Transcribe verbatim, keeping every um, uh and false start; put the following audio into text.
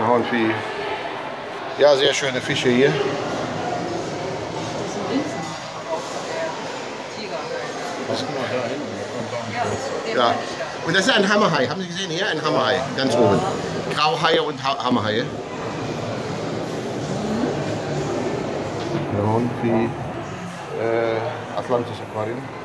Hornvieh. Ja, sehr schöne Fische hier. Ja, und das ist ein Hammerhai. Haben Sie gesehen hier? Ein Hammerhai, ganz oben. Grauhaie und ha Hammerhaie. Hornvieh, äh, Atlantis Aquarium.